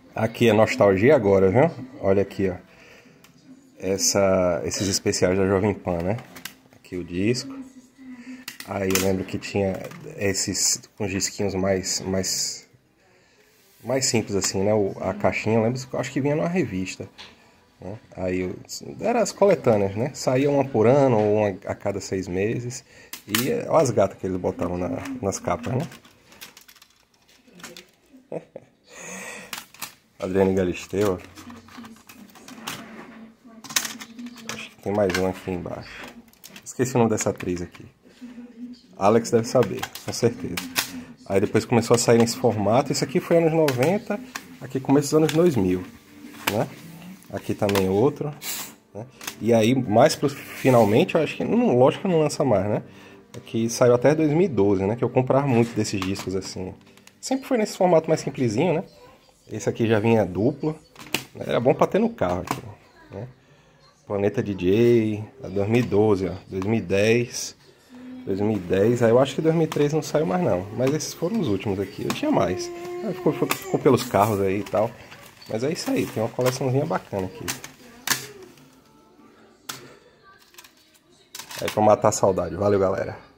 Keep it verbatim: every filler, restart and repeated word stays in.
Aqui é nostalgia agora, viu? Olha aqui, ó. Essa, esses especiais da Jovem Pan, né? Aqui o disco. Aí eu lembro que tinha esses com disquinhos mais, mais, mais simples assim, né? O, a caixinha, eu lembro, acho que vinha numa revista. Né? Aí eu, eram as coletâneas, né? Saía uma por ano ou uma a cada seis meses. E olha as gatas que eles botavam na, nas capas, né? Adriane Galisteu. Acho que tem mais um aqui embaixo. Esqueci o nome dessa atriz aqui. Alex deve saber, com certeza. Aí depois começou a sair nesse formato. Esse aqui foi anos noventa, aqui começo dos anos dois mil, né? Aqui também outro, né? E aí, mais pro finalmente, eu acho que, não, lógico que não lança mais, né? Aqui saiu até dois mil e doze, né? Que eu comprava muito desses discos assim. Sempre foi nesse formato mais simplesinho, né? Esse aqui já vinha duplo. Era bom pra ter no carro aqui, né? Planeta D J, dois mil e doze, ó, dois mil e dez, dois mil e dez, aí eu acho que dois mil e treze não saiu mais não, mas esses foram os últimos aqui, eu tinha mais, aí ficou, ficou pelos carros aí e tal, mas é isso aí, tem uma coleçãozinha bacana aqui. Aí pra matar a saudade, valeu galera.